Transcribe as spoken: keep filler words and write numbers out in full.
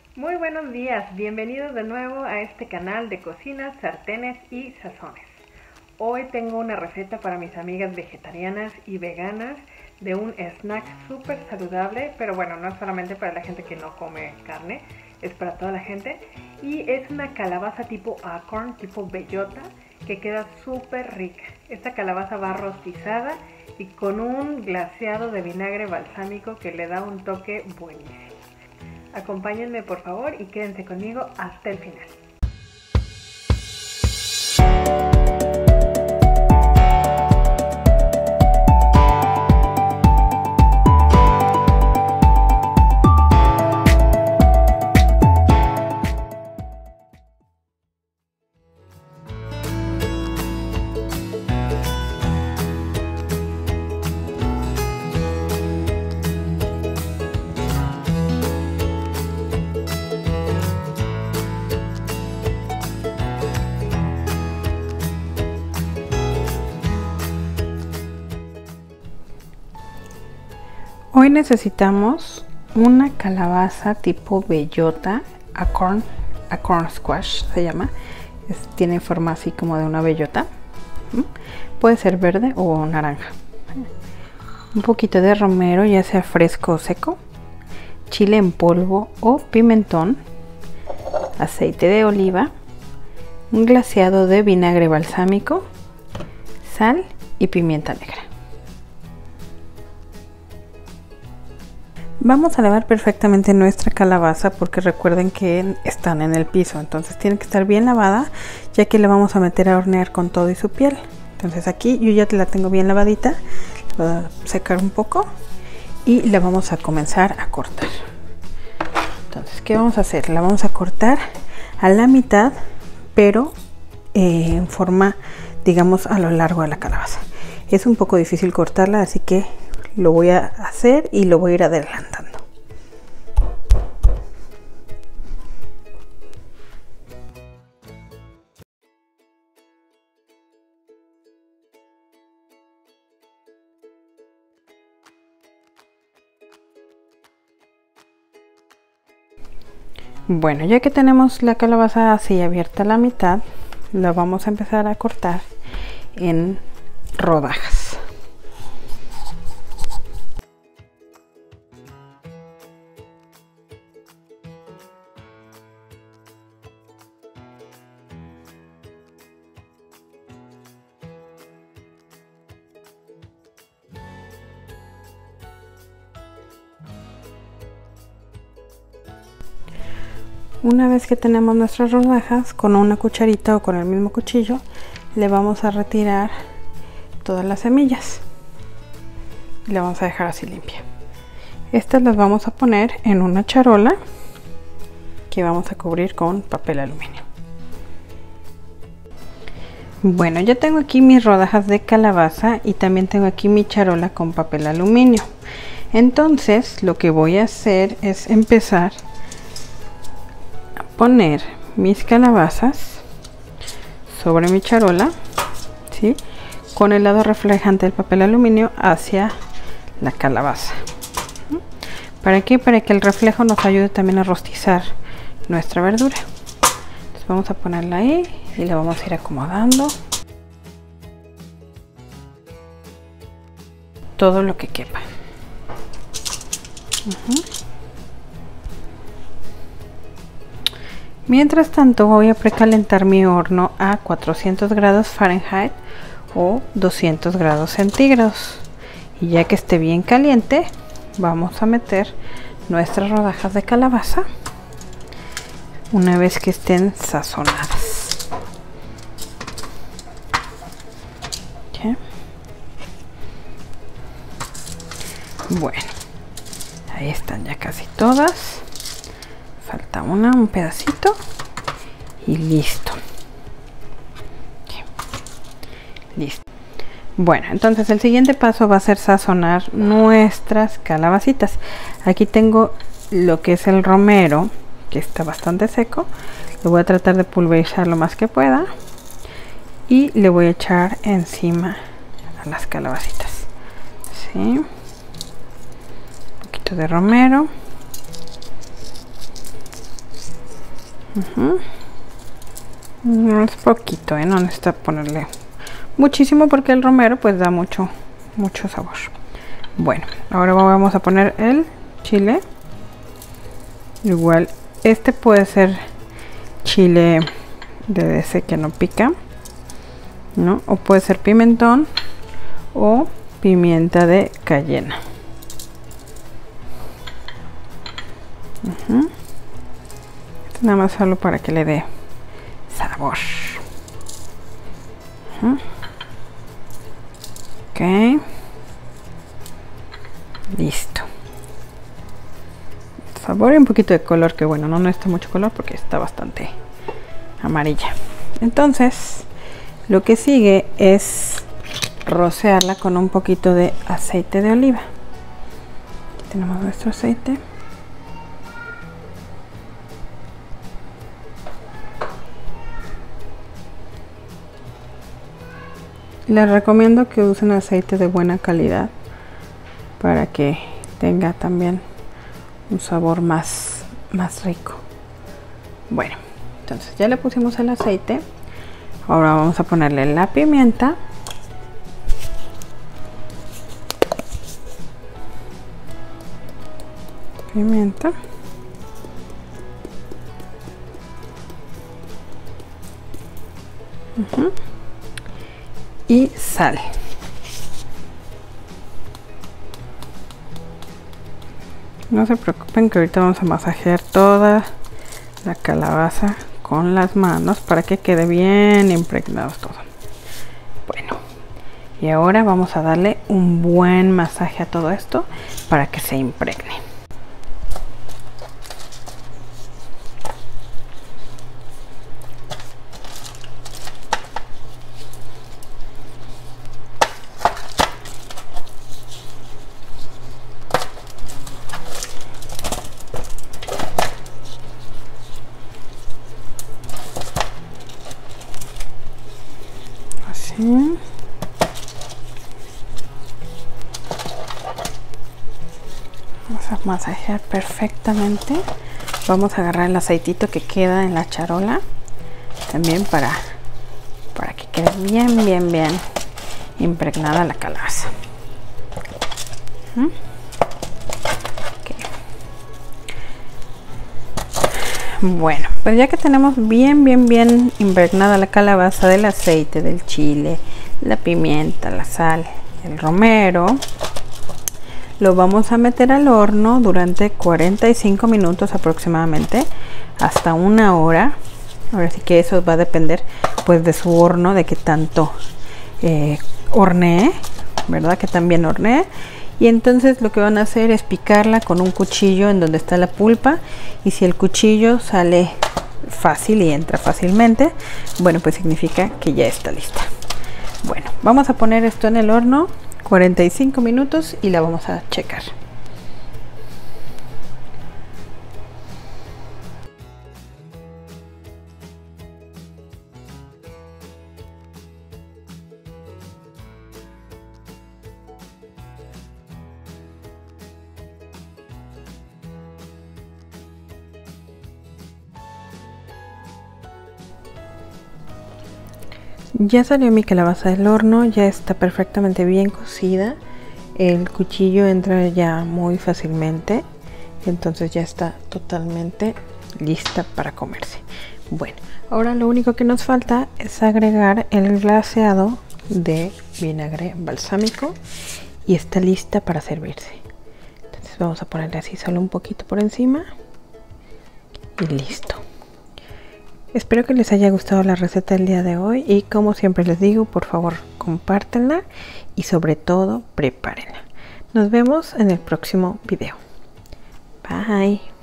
Muy buenos días, bienvenidos de nuevo a este canal de cocinas, sartenes y sazones. Hoy tengo una receta para mis amigas vegetarianas y veganas de un snack súper saludable, pero bueno, no es solamente para la gente que no come carne, es para toda la gente. Y es una calabaza tipo acorn, tipo bellota, que queda súper rica. Esta calabaza va rostizada y con un glaseado de vinagre balsámico que le da un toque buenísimo. Acompáñenme por favor y quédense conmigo hasta el final. Hoy necesitamos una calabaza tipo bellota, acorn, acorn squash se llama, es, tiene forma así como de una bellota, ¿Mm? Puede ser verde o naranja. Un poquito de romero, ya sea fresco o seco, chile en polvo o pimentón, aceite de oliva, un glaseado de vinagre balsámico, sal y pimienta negra. Vamos a lavar perfectamente nuestra calabaza porque recuerden que están en el piso, entonces tiene que estar bien lavada ya que la vamos a meter a hornear con todo y su piel. Entonces aquí yo ya la tengo bien lavadita, la voy a secar un poco y la vamos a comenzar a cortar. Entonces, ¿qué vamos a hacer? La vamos a cortar a la mitad, pero eh, en forma, digamos, a lo largo de la calabaza. Es un poco difícil cortarla, así que lo voy a hacer y lo voy a ir adelantando. Bueno, ya que tenemos la calabaza así abierta a la mitad, la vamos a empezar a cortar en rodajas. Una vez que tenemos nuestras rodajas, con una cucharita o con el mismo cuchillo, le vamos a retirar todas las semillas y la vamos a dejar así limpia. Estas las vamos a poner en una charola que vamos a cubrir con papel aluminio. Bueno, ya tengo aquí mis rodajas de calabaza y también tengo aquí mi charola con papel aluminio. Entonces lo que voy a hacer es empezar poner mis calabazas sobre mi charola, ¿sí? Con el lado reflejante del papel aluminio hacia la calabaza. ¿Para qué? Para que el reflejo nos ayude también a rostizar nuestra verdura. Entonces vamos a ponerla ahí y la vamos a ir acomodando todo lo que quepa. Uh-huh. Mientras tanto voy a precalentar mi horno a cuatrocientos grados Fahrenheit o doscientos grados centígrados. Y ya que esté bien caliente, vamos a meter nuestras rodajas de calabaza una vez que estén sazonadas. ¿Okay? Bueno, ahí están ya casi todas. Falta una, un pedacito y listo. Okay. Listo. Bueno, entonces el siguiente paso va a ser sazonar nuestras calabacitas. Aquí tengo lo que es el romero, que está bastante seco. Lo voy a tratar de pulverizar lo más que pueda y le voy a echar encima a las calabacitas. ¿Sí? Un poquito de romero. Uh-huh. No es poquito, ¿eh? No necesita ponerle muchísimo porque el romero pues da mucho, mucho sabor. Bueno, ahora vamos a poner el chile. Igual, este puede ser chile de ese que no pica, ¿no? O puede ser pimentón o pimienta de cayena. Uh-huh. Esto nada más solo para que le dé sabor. Uh-huh. Ok, listo. Sabor y un poquito de color, que bueno, no necesita mucho color porque está bastante amarilla. Entonces lo que sigue es rociarla con un poquito de aceite de oliva. Aquí tenemos nuestro aceite. Les recomiendo que usen aceite de buena calidad para que tenga también un sabor más, más rico. Bueno, entonces ya le pusimos el aceite. Ahora vamos a ponerle la pimienta. Pimienta. Uh-huh. Y sal. No se preocupen que ahorita vamos a masajear toda la calabaza con las manos para que quede bien impregnado todo. Bueno, y ahora vamos a darle un buen masaje a todo esto para que se impregne. Así. Vamos a masajear perfectamente. Vamos a agarrar el aceitito que queda en la charola también para, para que quede bien, bien, bien impregnada la calabaza. ¿Mm? Okay. Bueno, pues ya que tenemos bien, bien, bien impregnada la calabaza del aceite, del chile, la pimienta, la sal, el romero, lo vamos a meter al horno durante cuarenta y cinco minutos aproximadamente, hasta una hora. Ahora sí que eso va a depender pues de su horno, de que tanto eh, hornee, ¿verdad? Que también hornee. Y entonces lo que van a hacer es picarla con un cuchillo en donde está la pulpa, y si el cuchillo sale fácil y entra fácilmente, bueno, pues significa que ya está lista. Bueno, vamos a poner esto en el horno cuarenta y cinco minutos y la vamos a checar. Ya salió mi calabaza del horno, ya está perfectamente bien cocida. El cuchillo entra ya muy fácilmente, entonces ya está totalmente lista para comerse. Bueno, ahora lo único que nos falta es agregar el glaseado de vinagre balsámico y está lista para servirse. Entonces vamos a ponerle así solo un poquito por encima y listo. Espero que les haya gustado la receta del día de hoy y, como siempre les digo, por favor compártanla y sobre todo prepárenla. Nos vemos en el próximo video. Bye.